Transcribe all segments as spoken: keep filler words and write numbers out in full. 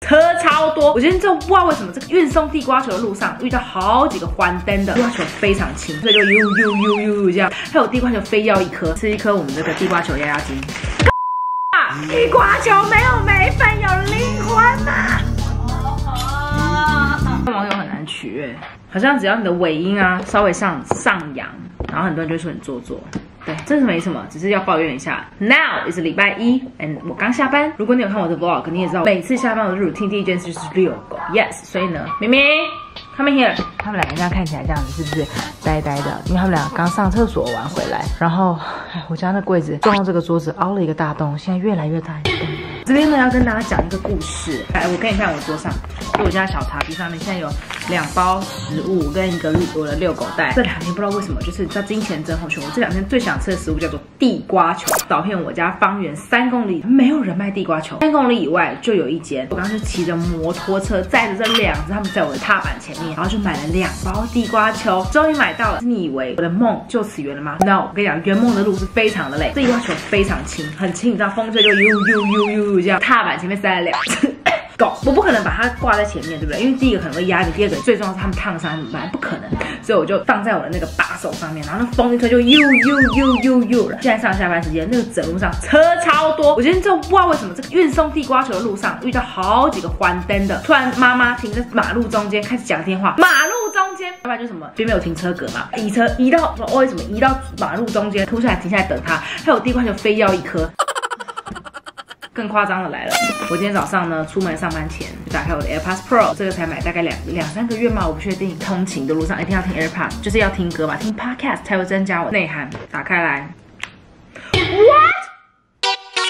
车超多。我今天就不知道为什么这个运送地瓜球的路上遇到好几个欢灯的，地瓜球非常轻，所以就呦呦呦呦这样。还有地瓜球非要一颗，吃一颗我们这个地瓜球压压惊。啊，地瓜球没有眉粉，有灵魂吗？网友很难取悦，好像只要你的尾音啊稍微上上扬，然后很多人就说你做作。对，这是没什么，只是要抱怨一下。Now is 礼拜一 ，and 我刚下班。如果你有看我的 vlog， 你也知道每次下班我的 routine 第一件事就是遛狗。Yes， 所以呢，明明 come in here， 他们两个这样看起来这样子是不是呆呆的？因为他们俩刚上厕所完回来，然后哎，我家那柜子撞到这个桌子凹了一个大洞，现在越来越大一个洞。 这边呢要跟大家讲一个故事。来，我给你看我桌上，就我家小茶几上面现在有两包食物跟一个我的遛狗袋。这两天不知道为什么，就是叫金钱症候群。我这两天最想吃的食物叫做地瓜球。导片我家方圆三公里没有人卖地瓜球，三公里以外就有一间。我刚刚就骑着摩托车载着这两只，他们在我的踏板前面，然后就买了两包地瓜球，终于买到了。你以为我的梦就此圆了吗 ？No， 我跟你讲，圆梦的路是非常的累。地瓜球非常轻，很轻，你知道风吹就呦呦呦呦这样，踏板前面塞了两只。狗，我不可能把它挂在前面，对不对？因为第一个可能会压你，第二个最重要是他们烫伤怎么办？不可能，所以我就放在我的那个把手上面，然后那风一吹就呦呦呦呦呦了。现在上下班时间，那个整路上车超多。我今天就不知道为什么这个运送地瓜球的路上遇到好几个欢灯的，突然妈妈停在马路中间开始讲电话，马路中间，要不然就什么边没有停车格嘛，移车移到说为什么移到马路中间，突下来停下来等他，还有地瓜球非要一颗。更夸张的来了，我今天早上呢出门上班前就打开我的 AirPods Pro， 这个才买大概两两三个月嘛，我不确定。通勤的路上一定要听 AirPods， 就是要听歌嘛，听 Podcast 才会增加我内涵。打开来 ，What？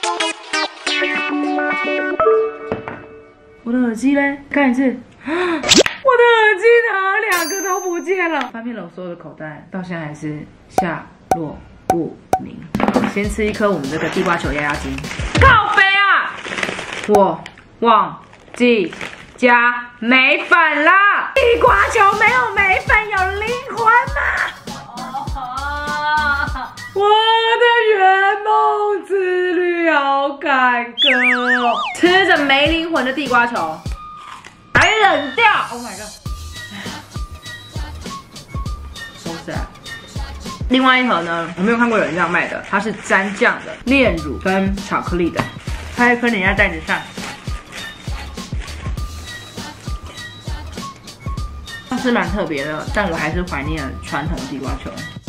我的耳机嘞？看一次，我的耳机呢？两个都不见了。翻遍了我所有的口袋，到现在还是下落不明。先吃一颗我们这个地瓜球压压惊。靠北啊！我忘记加眉粉了。地瓜球没有眉粉，有灵魂吗？我的圆梦之旅好坎坷哦！吃着没灵魂的地瓜球，还冷掉。Oh my god！ So sad。另外一盒呢，我没有看过有人这样卖的，它是沾酱的炼乳跟巧克力的，它还分人家袋子上。它是蛮特别的，但我还是怀念传统地瓜球。